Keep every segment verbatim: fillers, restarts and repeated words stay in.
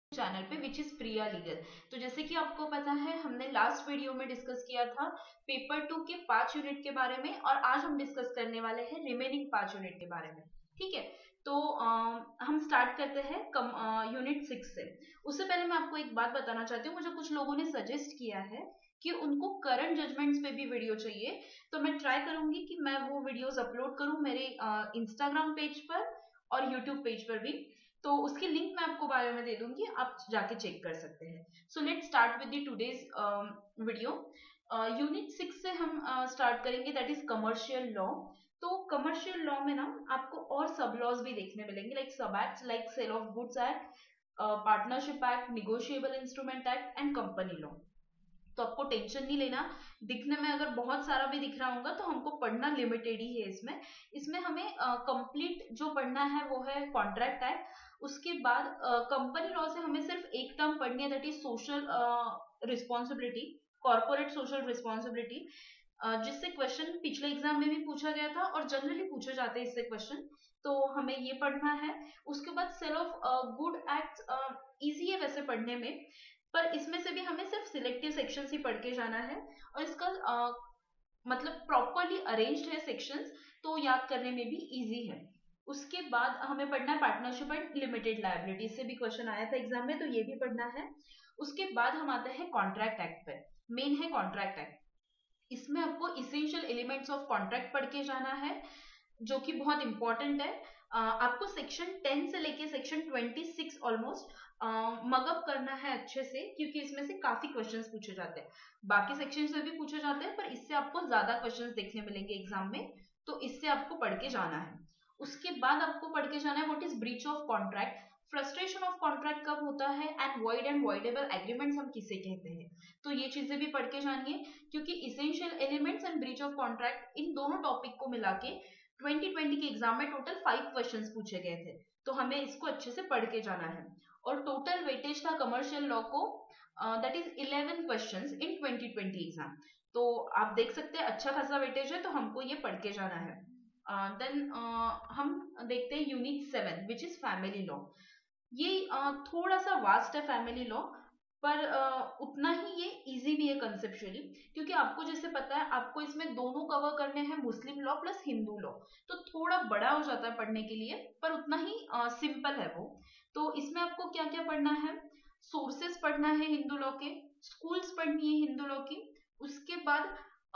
Channel पे which is Priya legal. तो जैसे कि आपको पता है हमने लास्ट वीडियो में डिस्कस किया था पेपर टू के पांच यूनिट के बारे में और आज हम डिस्कस करने वाले हैं रिमेनिंग पांच यूनिट के बारे में। ठीक है, तो आ, हम स्टार्ट करते हैं कम यूनिट सिक्स से। उससे पहले मैं आपको एक बात बताना चाहती हूँ, मुझे कुछ लोगों ने सजेस्ट किया है कि उनको करंट जजमेंट्स पे भी वीडियो चाहिए, तो मैं ट्राई करूंगी कि मैं वो वीडियोस अपलोड करूं मेरे इंस्टाग्राम पेज पर और यूट्यूब पेज पर भी। तो उसकी लिंक मैं आपको बायो में दे दूंगी, आप जाके चेक कर सकते हैं। So let's start with the today's video. Unit six से हम स्टार्ट uh, करेंगे, दैट इज कमर्शियल लॉ। तो कमर्शियल लॉ में ना आपको और सब लॉज भी देखने मिलेंगे, लाइक सब act like sale of goods act, partnership act, negotiable instrument act and company law. तो आपको टेंशन नहीं लेना, दिखने में अगर बहुत सारा भी दिख रहा होगा तो हमको पढ़ना लिमिटेड ही है। इसमें इसमें हमें कंप्लीट uh, जो पढ़ना है वो है कॉन्ट्रैक्ट एक्ट। उसके बाद कंपनी uh, लॉ से हमें सिर्फ एक टर्म पढ़नी है, that is social responsibility, corporate social responsibility, जिससे क्वेश्चन पिछले एग्जाम में भी पूछा गया था और जनरली पूछे जाते हैं इससे क्वेश्चन, तो हमें ये पढ़ना है। उसके बाद sale of good act easy है वैसे पढ़ने में, पर इसमें से भी हमें सिर्फ सिलेक्टिव सेक्शन ही पढ़ के जाना है और इसका आ, मतलब प्रॉपरली अरेंज्ड है सेक्शंस, तो याद करने में भी इजी है। उसके बाद हमें पढ़ना है पार्टनरशिप एंड लिमिटेड लायबिलिटी, से भी क्वेश्चन आया था एग्जाम में, तो ये भी पढ़ना है। उसके बाद हम आते हैं कॉन्ट्रैक्ट एक्ट पे। मेन है कॉन्ट्रैक्ट एक्ट, इसमें आपको इसेंशियल एलिमेंट्स ऑफ कॉन्ट्रैक्ट पढ़ के जाना है, जो कि बहुत इंपॉर्टेंट है। uh, आपको सेक्शन टेन से लेके section twenty six almost mug up करना है अच्छे से, क्योंकि इसमें से काफी क्वेश्चंस पूछे जाते हैं। बाकी सेक्शन से भी पूछे जाते हैं पर इससे आपको ज्यादा क्वेश्चंस देखने मिलेंगे एग्जाम में, तो इससे आपको पढ़ के जाना है। उसके बाद आपको पढ़ के जाना है what is breach of contract, frustration of contract कब होता है, and void and voidable agreements हम किसे कहते हैं, तो ये चीजें भी पढ़ के जानिए, क्योंकि essential elements and breach of contract इन दोनों टॉपिक को मिला के ट्वेंटी ट्वेंटी के एग्जाम में टोटल फाइव क्वेश्चंस पूछे गए थे, तो हमें इसको अच्छे से पढ़ के जाना है। और टोटल वेटेज था कमर्शियल लॉ को, that is eleven questions in twenty twenty exam, तो आप देख सकते हैं अच्छा खासा वेटेज है, तो हमको ये पढ़ के जाना है। देन uh, uh, हम देखते हैं unit seven which is family law. ये uh, थोड़ा सा वास्ट है फैमिली लॉ, पर uh, उतना ही ये इजी भी है कंसेप्चुअली, क्योंकि आपको जैसे पता है आपको इसमें दोनों कवर करने हैं, Muslim law plus Hindu law, तो थोड़ा बड़ा हो जाता है पढ़ने के लिए, पर उतना ही सिंपल uh, है वो। तो इसमें आपको क्या क्या पढ़ना है, सोर्सेस पढ़ना है हिंदू लॉ के, स्कूल्स पढ़नी है हिंदू लॉ की। उसके बाद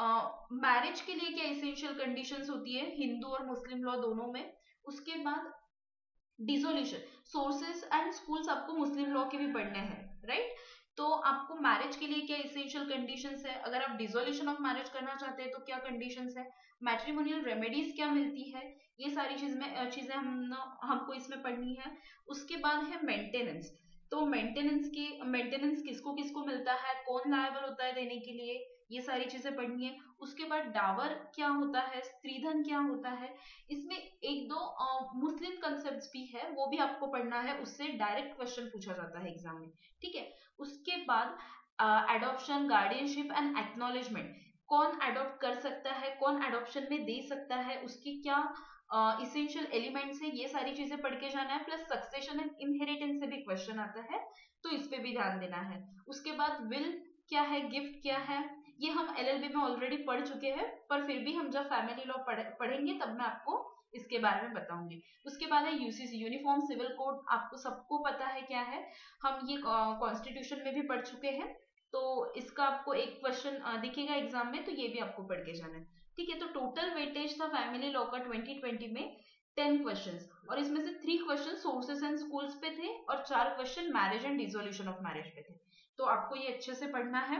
मैरिज uh, के लिए क्या इसेंशियल कंडीशंस होती है हिंदू और मुस्लिम लॉ दोनों में। उसके बाद डिसोल्यूशन, सोर्सेस एंड स्कूल्स आपको मुस्लिम लॉ के भी पढ़ने हैं, राइट। तो आपको मैरिज के लिए क्या इसेंशियल कंडीशंस है, अगर आप डिसोल्यूशन ऑफ मैरिज करना चाहते हैं तो क्या कंडीशंस है, मैट्रिमोनियल रेमेडीज क्या मिलती है, ये सारी चीज में चीजें हम हमको इसमें पढ़नी है। उसके बाद है मेंटेनेंस, तो मेंटेनेंस की मेंटेनेंस किसको किसको मिलता है, कौन लायबल होता है देने के लिए, ये सारी चीजें पढ़नी है। उसके बाद डावर क्या होता है, स्त्रीधन क्या होता है, इसमें एक दो मुस्लिम कंसेप्ट भी है, वो भी आपको पढ़ना है, उससे डायरेक्ट क्वेश्चन पूछा जाता है एग्जाम में, ठीक है। उसके बाद एडॉप्शन, गार्डियनशिप एंड एक्नॉलेजमेंट, कौन एडॉप्ट कर सकता है, कौन एडॉप्शन में दे सकता है, उसकी क्या इसेंशियल uh, एलिमेंट्स है, ये सारी चीजें पढ़ के जाना है। प्लस सक्सेशन एंड इनहेरिटेंस से भी क्वेश्चन आता है, तो इस पे भी ध्यान देना है। उसके बाद विल क्या है, गिफ्ट क्या है, ये हम एलएलबी में ऑलरेडी पढ़ चुके हैं, पर फिर भी हम जब फैमिली लॉ पढ़ेंगे तब मैं आपको इसके बारे में बताऊंगी। उसके बाद है यूसीसी, यूनिफॉर्म सिविल कोड, आपको सबको पता है क्या है, हम ये कॉन्स्टिट्यूशन में भी पढ़ चुके हैं, तो इसका आपको एक क्वेश्चन दिखेगा एग्जाम में, तो ये भी आपको पढ़ के जाना है, ठीक है। तो टोटल वेटेज था फैमिली लॉ का ट्वेंटी ट्वेंटी में टेन क्वेश्चंस, और इसमें से three question sources and schools पे थे और चार question marriage and dissolution of marriage पे थे, तो आपको ये अच्छे से पढ़ना है।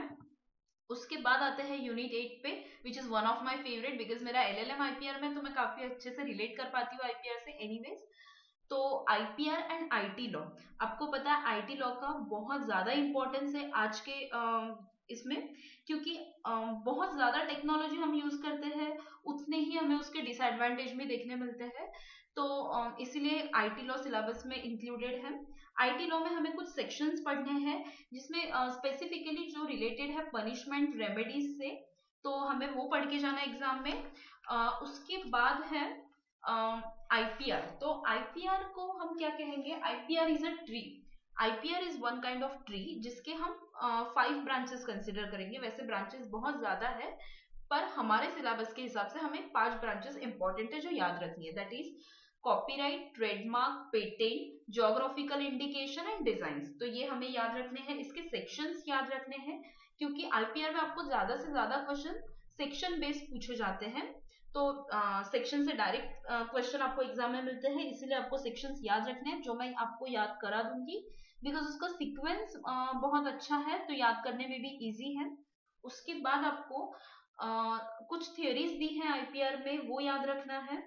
उसके बाद आते हैं यूनिट एट पे, which is one of my favourite, because मेरा एलएलएम आईपीआर में, तो मैं काफी अच्छे से रिलेट कर पाती हूँ आईपीआर से एनीवेज। तो आईपीआर एंड आईटी लॉ, आपको पता है आईटी लॉ का बहुत ज्यादा इंपॉर्टेंस है आज के इसमें, क्योंकि बहुत ज्यादा टेक्नोलॉजी हम यूज करते हैं, उतने ही हमें उसके डिसएडवांटेज भी देखने मिलते हैं, तो इसलिए आईटी लॉ सिलेबस में इंक्लूडेड है। आईटी लॉ में हमें कुछ सेक्शंस पढ़ने हैं, जिसमें स्पेसिफिकली जो रिलेटेड है पनिशमेंट रेमेडीज से, तो हमें वो पढ़ के जाना है एग्जाम में। uh, उसके बाद है आईपीआर, तो आईपीआर को हम क्या कहेंगे, IPR is a tree, IPR is one kind of tree जिसके हम फाइव ब्रांचेस कंसिडर करेंगे। वैसे ब्रांचेस बहुत ज्यादा है, पर हमारे सिलेबस के हिसाब से हमें पांच ब्रांचेस इंपॉर्टेंट है जो याद रखनी है। That is copyright, trademark, patent, geographical indication and design. तो ये हमें याद रखने हैं। इसके सेक्शंस याद रखने हैं, क्योंकि आईपीआर में आपको ज्यादा से ज्यादा क्वेश्चन सेक्शन बेस्ड पूछे जाते हैं। तो सेक्शन uh, से डायरेक्ट क्वेश्चन uh, आपको एग्जाम में मिलते हैं, इसीलिए आपको सेक्शंस याद रखने हैं, जो मैं आपको याद करा दूंगी बिकॉज उसका सीक्वेंस uh, बहुत अच्छा है, तो याद करने में भी इजी है। उसके बाद आपको uh, कुछ थियोरीज दी हैं आईपीआर में, वो याद रखना है।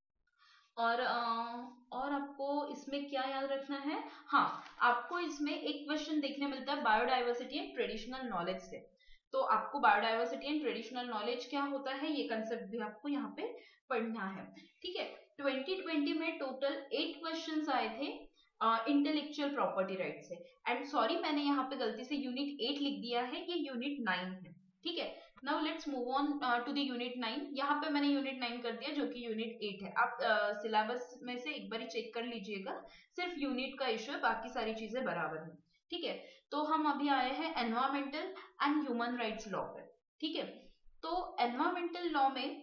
और uh, और आपको इसमें क्या याद रखना है, हाँ, आपको इसमें एक क्वेश्चन देखने मिलता है बायोडाइवर्सिटी एंड ट्रेडिशनल नॉलेज से। तो आपको बायोडाइवर्सिटी एंड ट्रेडिशनल नॉलेज क्या होता है, ये कंसेप्ट भी आपको यहाँ पे पढ़ना है। ठीक है, ट्वेंटी ट्वेंटी में टोटल एट क्वेश्चंस आए थे इंटेलेक्चुअल प्रॉपर्टी राइट से। एंड सॉरी, मैंने यहाँ पे गलती से यूनिट एट लिख दिया है, ये यूनिट नाइन है। ठीक है, now let's move on to the unit nine. यहाँ पे मैंने यूनिट नाइन कर दिया जो कि यूनिट एट है। आप सिलेबस uh, में से एक बार चेक कर लीजिएगा, सिर्फ यूनिट का इश्यू है, बाकी सारी चीजें बराबर है। ठीक है, तो हम अभी आए हैं environmental and human rights law पे। ठीक है, तो एनवायरमेंटल लॉ में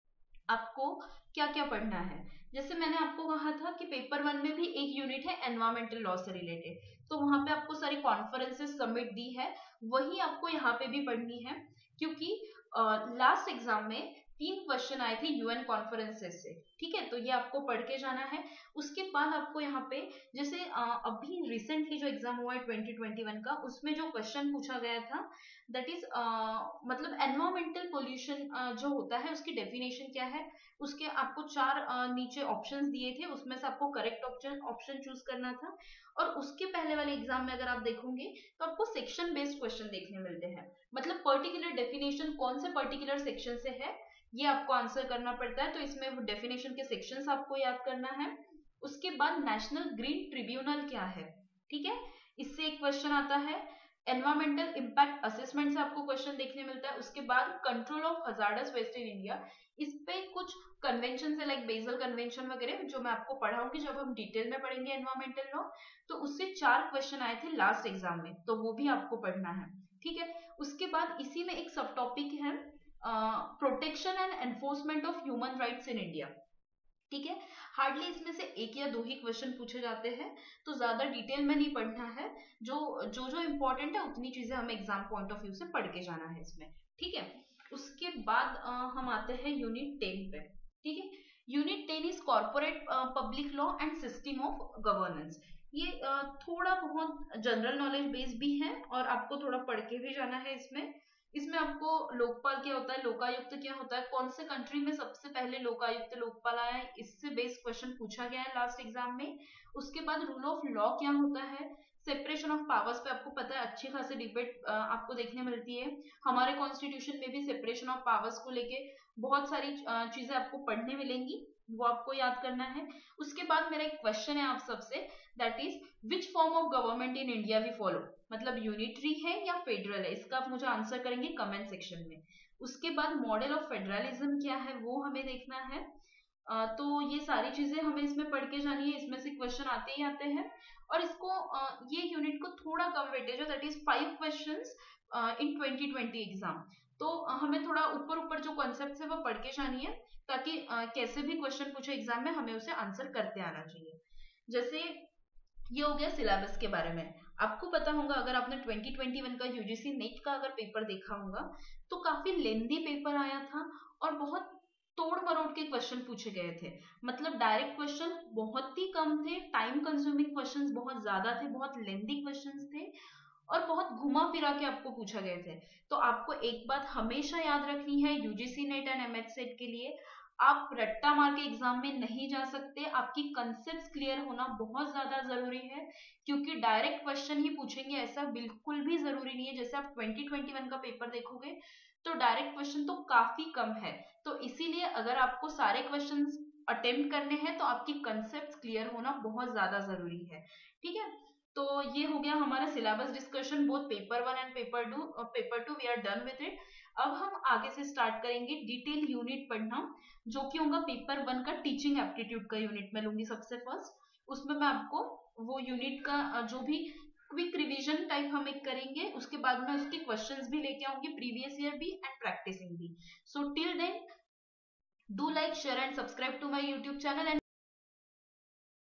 आपको क्या क्या पढ़ना है, जैसे मैंने आपको कहा था कि पेपर वन में भी एक यूनिट है एनवायरमेंटल लॉ से रिलेटेड, तो वहां पे आपको सारी कॉन्फ्रेंसेस सबमिट दी है, वही आपको यहाँ पे भी पढ़नी है, क्योंकि लास्ट uh, एग्जाम में तीन क्वेश्चन आए थे यूएन कॉन्फ्रेंसेस से। ठीक है, तो ये आपको पढ़ के जाना है। उसके बाद आपको यहाँ पे जैसे uh, अभी रिसेंटली जो एग्जाम हुआ है ट्वेंटी ट्वेंटी वन का, उसमें जो क्वेश्चन पूछा गया था दैट इज uh, मतलब एनवायरमेंटल पोल्यूशन uh, जो होता है उसकी डेफिनेशन क्या है, उसके आपको चार uh, नीचे ऑप्शंस दिए थे, उसमें से आपको करेक्ट ऑप्शन ऑप्शन चूज करना था। और उसके पहले वाले एग्जाम में अगर आप देखोगे तो आपको सेक्शन बेस्ड क्वेश्चन देखने मिलते हैं, मतलब पर्टिकुलर डेफिनेशन कौन से पर्टिकुलर सेक्शन से है ये आपको आंसर करना पड़ता है, तो इसमें डेफिनेशन के सेक्शंस आपको याद करना है। उसके बाद नेशनल ग्रीन ट्रिब्यूनल क्या है, ठीक है, इससे एक क्वेश्चन आता है। एनवायरमेंटल इम्पैक्ट असेसमेंट से आपको क्वेश्चन देखने मिलता है। उसके बाद control of hazardous waste in India, इस पे कुछ कन्वेंशन है लाइक बेसल कन्वेंशन वगैरह, जो मैं आपको पढ़ाऊंगी जब हम डिटेल में पढ़ेंगे एनवायरमेंटल लॉ। तो उससे चार क्वेश्चन आए थे लास्ट एग्जाम में, तो वो भी आपको पढ़ना है। ठीक है, उसके बाद इसी में एक सब टॉपिक है protection and enforcement of human rights in India. ठीक है, हार्डली इसमें से एक या दो ही क्वेश्चन पूछे जाते हैं, तो ज्यादा डिटेल में नहीं पढ़ना है, जो जो जो इंपॉर्टेंट है उतनी चीजें हमें एग्जाम पॉइंट ऑफ व्यू से पढ़ के जाना है इसमें। ठीक है, उसके बाद आ, हम आते हैं यूनिट टेन पे। ठीक है, unit ten is corporate public law and system of governance. ये आ, थोड़ा बहुत जनरल नॉलेज बेस्ड भी है और आपको थोड़ा पढ़ के भी जाना है इसमें। इसमें आपको लोकपाल क्या होता है, लोकायुक्त क्या होता है, कौन से कंट्री में सबसे पहले लोकायुक्त लोकपाल आया है, इससे बेस्ड क्वेश्चन पूछा गया है लास्ट एग्जाम में। उसके बाद रूल ऑफ लॉ क्या होता है, सेपरेशन ऑफ पावर्स पे आपको पता है अच्छी खासी डिबेट आपको देखने मिलती है। हमारे कॉन्स्टिट्यूशन में भी सेपरेशन ऑफ पावर्स को लेके बहुत सारी चीजें आपको पढ़ने मिलेंगी, वो आपको याद करना है। उसके बाद मेरा एक क्वेश्चन है आप सबसे, that is which form of government in India we follow, मतलब यूनिटरी है या फेडरल है, इसका आप मुझे आंसर करेंगे कमेंट सेक्शन में। उसके बाद मॉडल ऑफ फेडरलिज्म क्या है वो हमें देखना है। Uh, तो ये सारी चीजें हमें इसमें पढ़ के जानी है, इसमें से क्वेश्चन आते ही आते हैं। और इसको uh, ये यूनिट को थोड़ा कम वेटेज है, that is five questions in twenty twenty exam. तो uh, हमें थोड़ा ऊपर ऊपर जो कॉन्सेप्ट है वो पढ़ के जानी है, ताकि uh, कैसे भी क्वेश्चन पूछे एग्जाम में हमें उसे आंसर करते आना चाहिए। जैसे ये हो गया सिलेबस के बारे में। आपको पता होगा, अगर आपने ट्वेंटी ट्वेंटी वन का यूजीसी नेट का अगर पेपर देखा होगा तो काफी लेंदी पेपर आया था और बहुत तोड़ मरोड़ के क्वेश्चन पूछे गए थे, मतलब डायरेक्ट क्वेश्चन बहुत ही कम थे, टाइम कंज्यूमिंग क्वेश्चंस बहुत ज्यादा थे, बहुत लेंदी क्वेश्चंस थे और बहुत घुमा फिरा के आपको पूछा गए थे। तो आपको एक बात हमेशा याद रखनी है, UGC NET and MH SET के लिए आप रट्टा मार के एग्जाम में नहीं जा सकते, आपकी कंसेप्ट्स क्लियर होना बहुत ज्यादा जरूरी है, क्योंकि डायरेक्ट क्वेश्चन ही पूछेंगे ऐसा बिल्कुल भी जरूरी नहीं है। जैसे आप ट्वेंटी ट्वेंटी वन का पेपर देखोगे तो डायरेक्ट क्वेश्चन तो काफी कम है, तो इसीलिए अगर आपको सारे क्वेश्चन अटेम्प्ट करने हैं तो आपकी कंसेप्ट क्लियर होना बहुत ज्यादा जरूरी है। ठीक है, तो ये हो गया हमारा syllabus discussion, both paper one and paper two paper two we are done with it. अब हम आगे से स्टार्ट करेंगे डिटेल यूनिट पढ़ना, जो कि होगा पेपर वन का टीचिंग एप्टीट्यूड का यूनिट मैं लूंगी सबसे फर्स्ट। उसमें मैं आपको वो यूनिट का जो भी क्विक रिवीजन टाइप हम एक करेंगे, उसके बाद में उसके क्वेश्चंस भी लेके आऊंगी, प्रीवियस ईयर भी एंड प्रैक्टिसिंग भी. So till then, do like, share and subscribe to my YouTube channel and